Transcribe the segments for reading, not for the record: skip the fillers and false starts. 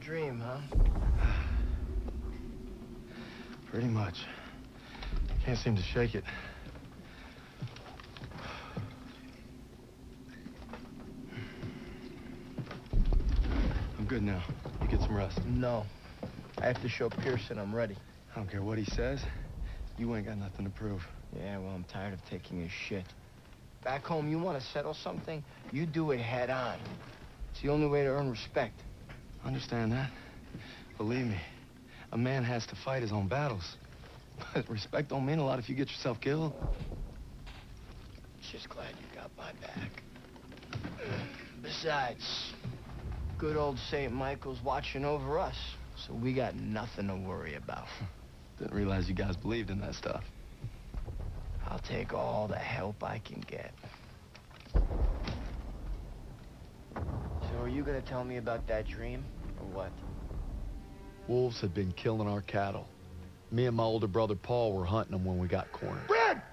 dream, huh? Pretty much. Can't seem to shake it. I'm good now. You get some rest. No. I have to show Pearson I'm ready. I don't care what he says. You ain't got nothing to prove. Yeah, well, I'm tired of taking his shit. Back home, you want to settle something, you do it head on. It's the only way to earn respect. Understand that? Believe me, a man has to fight his own battles. But respect don't mean a lot if you get yourself killed. Just glad you got my back. Besides, good old St. Michael's watching over us, so we got nothing to worry about. Didn't realize you guys believed in that stuff. I'll take all the help I can get. So are you gonna tell me about that dream, or what? Wolves had been killing our cattle. Me and my older brother Paul were hunting them when we got cornered. Brad!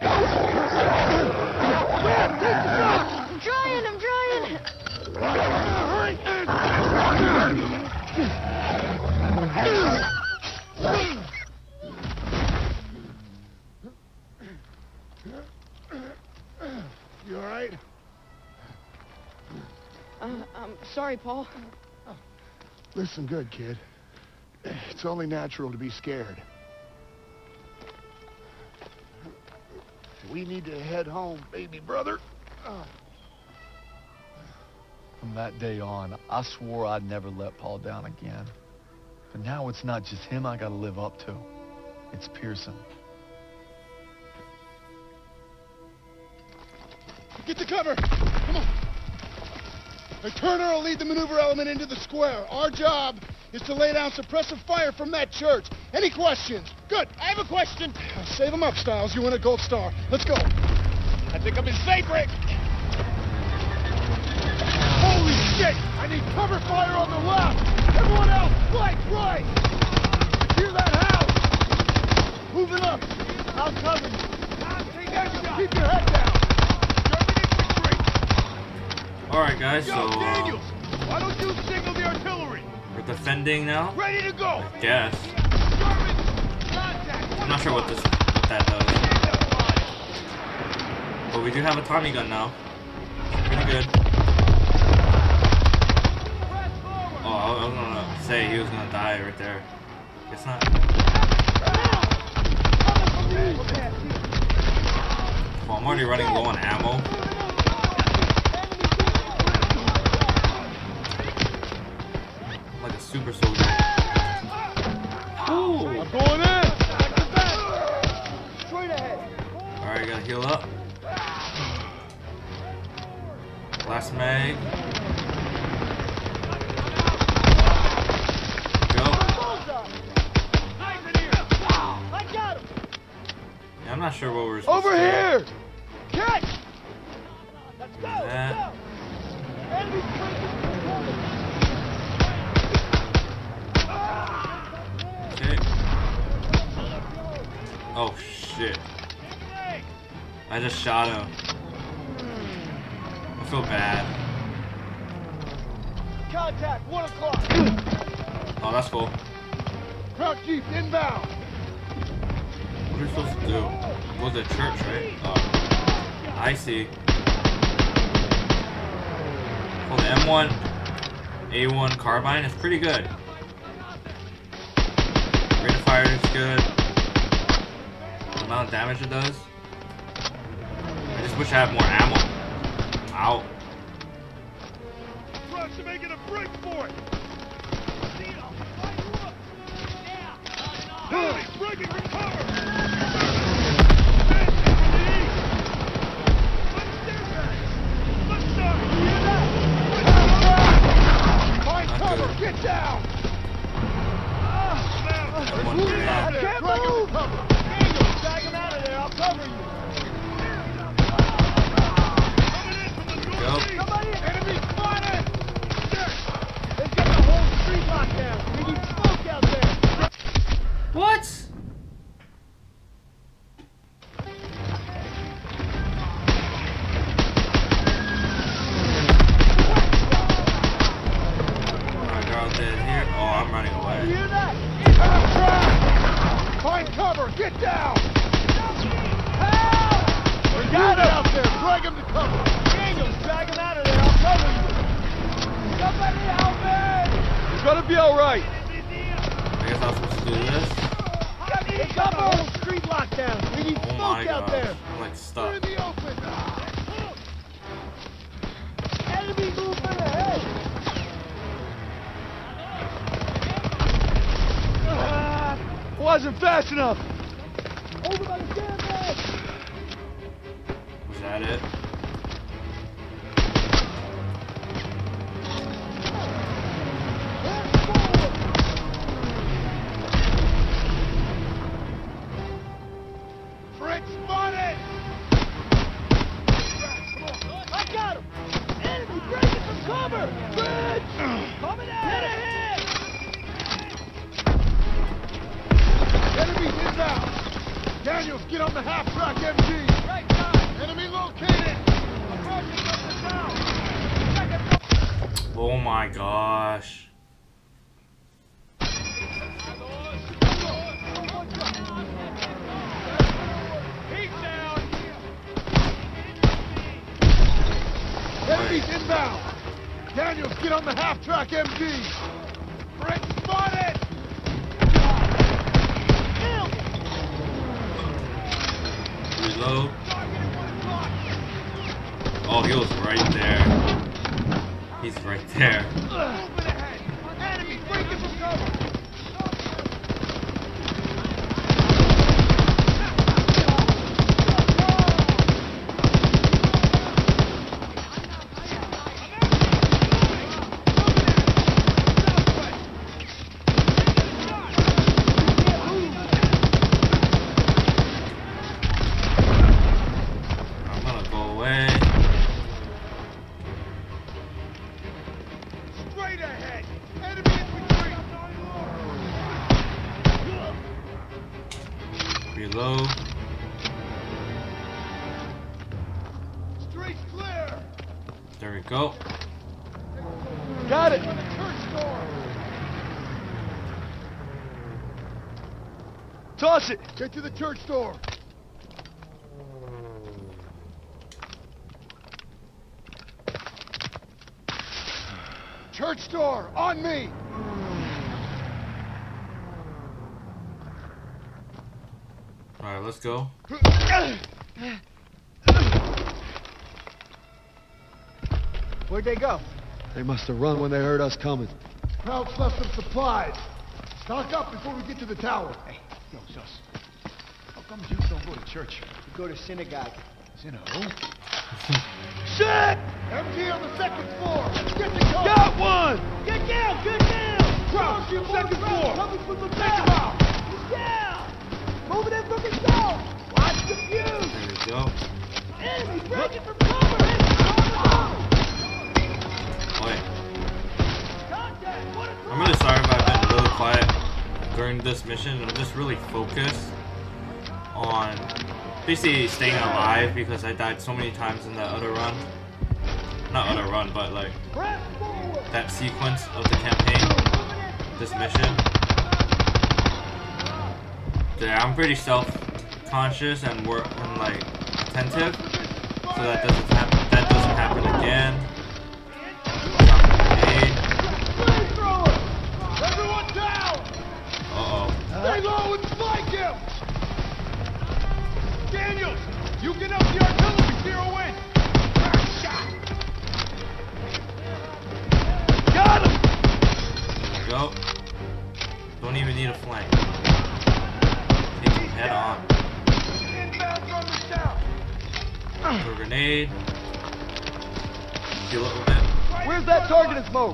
Brad, take the shot! I'm trying! You all right? I'm sorry, Paul. Listen good, kid. It's only natural to be scared. We need to head home, baby brother. From that day on, I swore I'd never let Paul down again. But now it's not just him I gotta live up to. It's Pearson. Get to cover! Come on! Now, Turner will lead the maneuver element into the square. Our job is to lay down suppressive fire from that church. Any questions? Good. I have a question. Save them up, Styles. You win a gold star. Let's go. I think I'm in safe, Rick. Holy shit! I need cover fire on the left. Everyone else, flank right. Secure that house. Move it up. I'll cover you. Keep your head down. Alright guys, so Daniels, why don't you signal the artillery? we're defending now. Ready to go. I guess. I'm not sure what that does. But we do have a Tommy gun now. Pretty good. Oh, I was gonna say he was gonna die right there. Guess not. Well, I'm already running low on ammo. Like a super soldier. Ooh! I'm going in. Straight ahead. Alright, gotta heal up. Last mag. Go. Yeah, I'm not sure what we're supposed Over to do. here. Catch. Let's go. That. Okay. Oh shit. I just shot him. I feel bad. Contact. 1 o'clock. Oh, that's cool. Crouch Jeep inbound. What are we supposed to do? Go to the church, right? Oh. I see. Well, the M1 A1 carbine is pretty good. Rate of fire is good. The amount of damage it does. I just wish I had more ammo. Ow. Trucks are making a break for it. Hurry, breaking for cover. Find cover, get down. M1 grenade. Can't move. Tag him out of there, I'll cover you. Go. Somebody, enemy spotted. They've got the whole street locked down. We need smoke out there. What? Alright, they're all dead here. Oh, I'm Get down! Help! We got him! Out there, drag him to cover! Daniels, drag him out of there, I'll cover you! Somebody help me! You're gonna be alright. I guess I'm supposed to do this. It's up our whole street lockdown! We need Oh my smoke out gosh. there! I'm like stuck. We're in the open! Enemy movement ahead! Wasn't fast enough. Over by the sandbag! Was that it? Fritz, spotted! I got him! Enemy breaking from cover! Fritz! Coming out! Hit ahead! Enemies inbound! Daniels, get on the half-track MG! Right side! Enemy located! Approaching from the south! Oh my gosh. He's down! Enemies inbound! Daniels, get on the half-track MG! Fritz, spotted! Reload. Oh, he was right there. He's right there. Movement ahead! Enemy breaking from cover! I'm gonna go away. Straight ahead! Enemy infantry! Reload. Street's clear! There we go. Got it. By the church door! Toss it. Get to the church door! Church door, on me! Alright, let's go. Where'd they go? They must have run when they heard us coming. Krauts left some supplies. Stock up before we get to the tower. Hey, yo, Sus. How come you don't go to church? You go to synagogue. Synagogue? Shit! MG on the second floor! Get the cover! Got one. Get down! Get down! Krauts, second floor! Coming from the back! Get down! Moving in from the south! Watch the fuse! There we go. Enemy breaking from cover! Enemy coming! Wait. Contact! What is I'm really sorry if I've been really quiet during this mission. I'm just really focused on basically staying alive because I died so many times in that other run. Not other run, but like Press forward! that sequence of the campaign, this mission. Yeah, I'm pretty self-conscious and like attentive, so that doesn't happen again. Flamethrower! Everyone down! Uh-oh. Stay low and spike him! Daniels, you get up the artillery, zero in! Crack shot! Got him. There we go. Don't even need a flank. Take him head on. Inbound from the south! Throw a grenade. Heal a little bit. Where's that targeted smoke?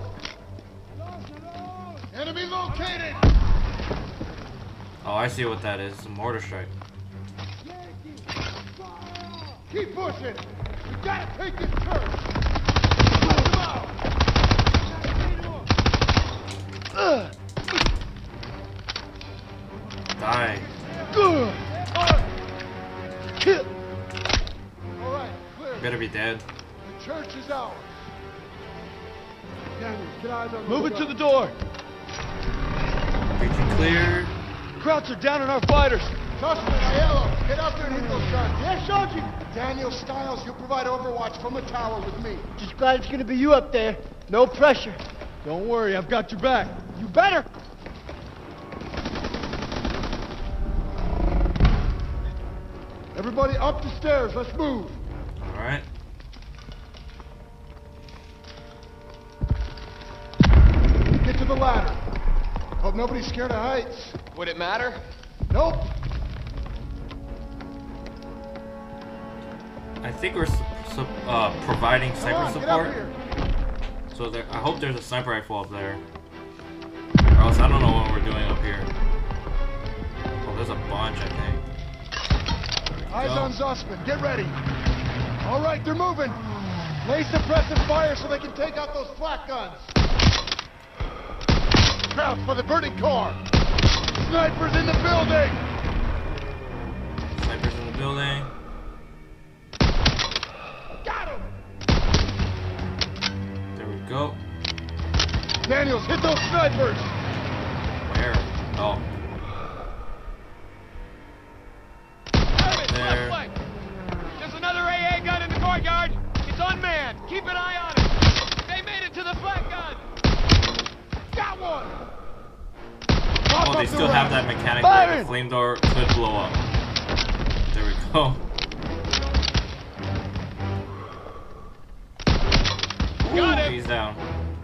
Enemy located! Oh, I see what that is. It's a mortar strike. Keep pushing! We gotta take this turn! Push them out! Die. Alright, clear. Better be dead. The church is ours. Daniels, get eyes on Move it to the door. Breaching clear. Krauts are down on our fighters. Zussman, Aiello, get out there and hit those guns. Yes, Sergeant. Daniel Stiles, you'll provide overwatch from the tower with me. Just glad it's gonna be you up there. No pressure. Don't worry, I've got your back. You better. Everybody up the stairs, let's move. Alright. Get to the ladder. Hope nobody's scared of heights. Would it matter? Nope. I think we're providing Come sniper on, get up support. here. So there, I hope there's a sniper rifle up there. Or else I don't know what we're doing up here. Oh, there's a bunch, I think. Eyes on Zussman. Get ready. All right, they're moving. Lay suppressive fire so they can take out those flak guns. Crouch for the burning car. Snipers in the building. Snipers in the building. Got him. There we go. Daniels, hit those snipers. Where? Oh. There. There's another AA gun in the courtyard. It's unmanned. Keep an eye on it. They made it to the flak gun. Got one. Oh, they still have that mechanic where the flame door could blow up. There we go. Got him. He's down.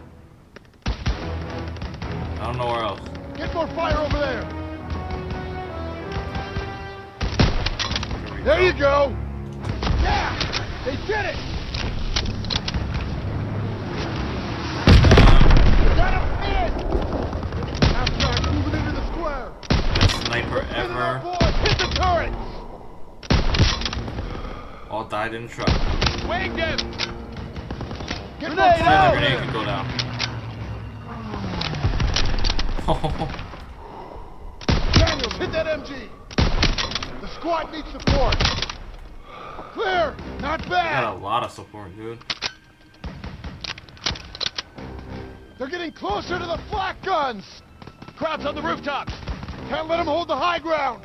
I don't know where else. Get more fire over there. we There go. you go. Yeah, they did it. Got him in. Abstract moving into the square. Best sniper Hit it ever. up, boys. Hit the turret. All died in the truck. Winged him. Get more Said the fire. grenade could go down. Daniels, hit that MG. The squad needs support. Clear. Not Got a bad. lot of support, dude. They're getting closer to the flak guns. Crowds on the rooftops. Can't let them hold the high ground.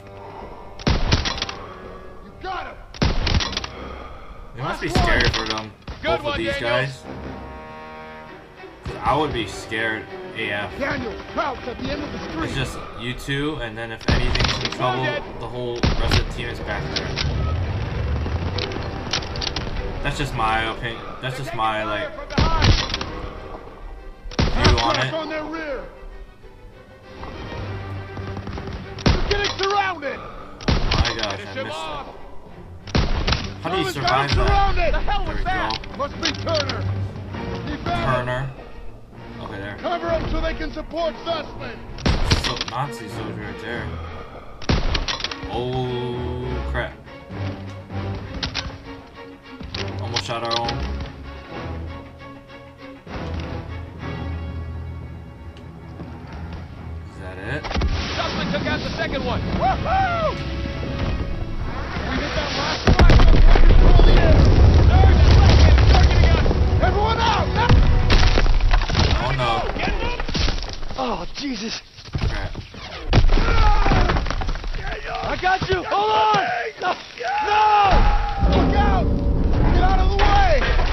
You got him. It must be scary for them, Good both one, of these Daniels. guys. 'Cause I would be scared AF. Daniels, crouch at the end of the street. It's just you two, and then if anything's in trouble, the whole rest of the team is back there. That's just my opinion. That's just my, like, view on Aircraft it. on their rear. They're getting surrounded. My gosh, I missed that. How do you Germans got survive them that? surrounded. The hell There was we that? go. Must be Turner. He found him. Turner. Okay, there. Cover them so they can support Sussman. So, Nazi soldier right there. Oh, crap. Almost shot our own. Is that it? Sussman took out the second one. Woohoo! We hit that last spot. Control the air. There's the second. Targeting us. Everyone out! Oh no. Oh, Jesus. Crap. I got you! Hold on! No! Look out! Get out of the way!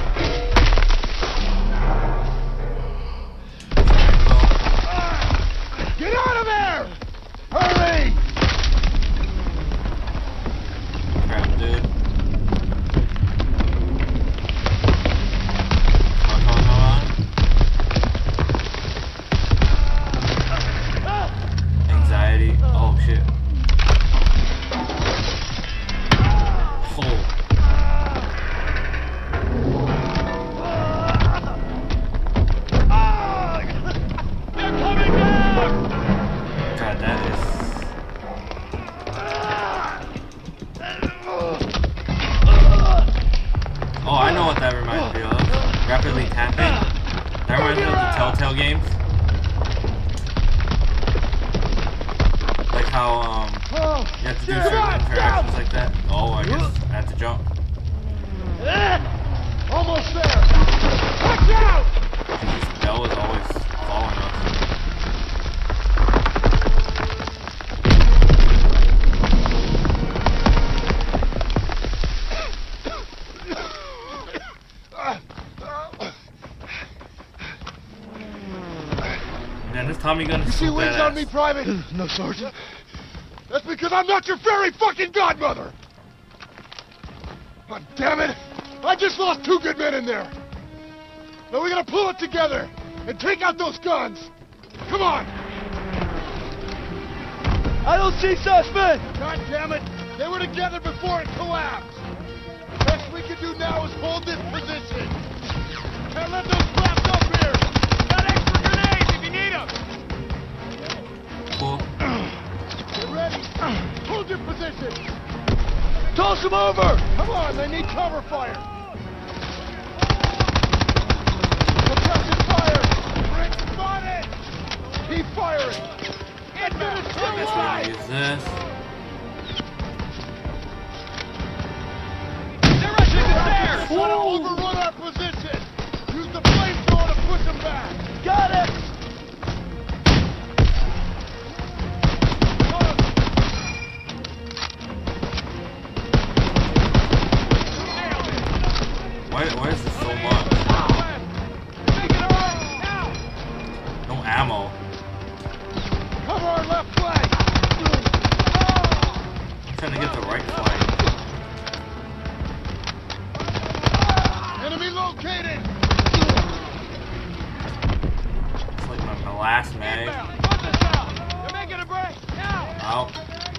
Get out of there! Hurry! Crap, dude. Come on. Anxiety. Oh, shit. Oh. They're coming down. God, that is... Oh, I know what that reminds me of. Rapidly tapping. That reminds me of the Telltale games. Like how, you have to do certain interactions like that. Oh, I guess I have to jump. Almost there! Watch out! Bell is always following us. Tommy gun You is see so wings on me, badass. Private? No, Sergeant. That's because I'm not your fairy fucking godmother! God damn it! I just lost 2 good men in there! Now we gotta pull it together and take out those guns! Come on! I don't see suspect! God damn it! They were together before it collapsed! Best we can do now is hold this position! Can't let those flaps up here! Got extra grenades if you need them! Cool. Get ready! Hold your position! Toss him over! Come on, they need cover fire! Suppression fire! Rick, spotted! Keep firing! Guess we're gonna use this. They're rushing the stairs! Try to overrun our position! Use the flamethrower to push them back! Got it! Why is this so much? No ammo. Cover our left flank! I'm trying to get the right flank. Enemy located! It's like my last mag. They're making a break! Now! Out.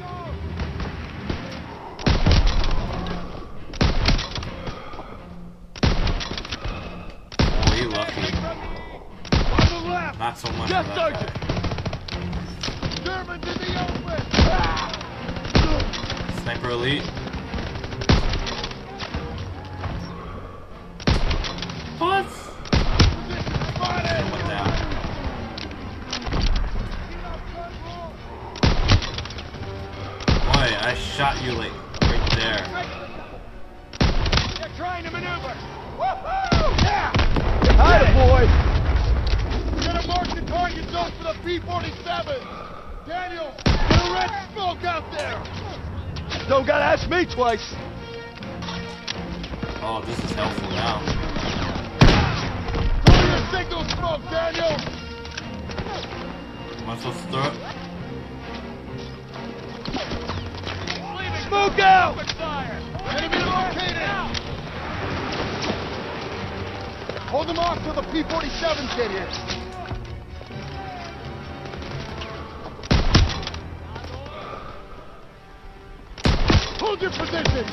Oh, you lucky. On the left! Not so much. Yes, for that Sergeant! Germans in the open! guy. Sniper elite. What? Position spotted! Went down. Boy, I shot you like right there. They're trying to maneuver! Woohoo! Yeah! Hide it, boy! We're gonna mark the target zone for the P-47! Daniel, get a red smoke out there! Don't gotta ask me twice. Oh, this is helpful now. Throw your signal smoke, Daniel! Am I supposed to throw it? Smoke out! Enemy located! Hold them off till the P-47s get here. Hold your position!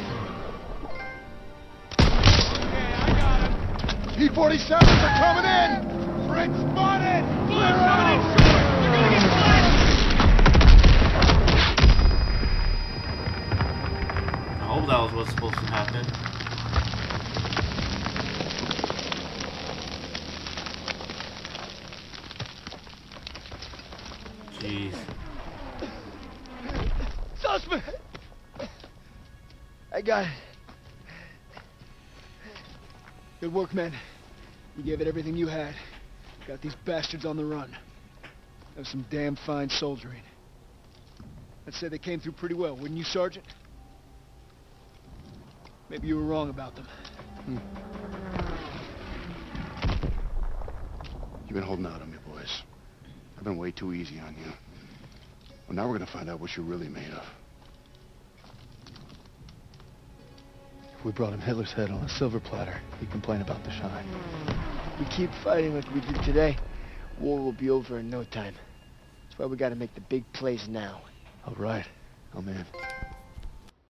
P-47s are coming in! Frank spotted! Clear out! They're gonna get I hope that was what's supposed to happen. Jeez. Suspect! I got it. Good work, men. You gave it everything you had. Got these bastards on the run. That was some damn fine soldiering. I'd say they came through pretty well, wouldn't you, Sergeant? Maybe you were wrong about them. You've been holding out on me, boys. I've been way too easy on you. Well, now we're gonna find out what you're really made of. If we brought him Hitler's head on a silver platter, he'd complain about the shine. We keep fighting like we did today, war will be over in no time. That's why we gotta make the big plays now. All right. I'm in.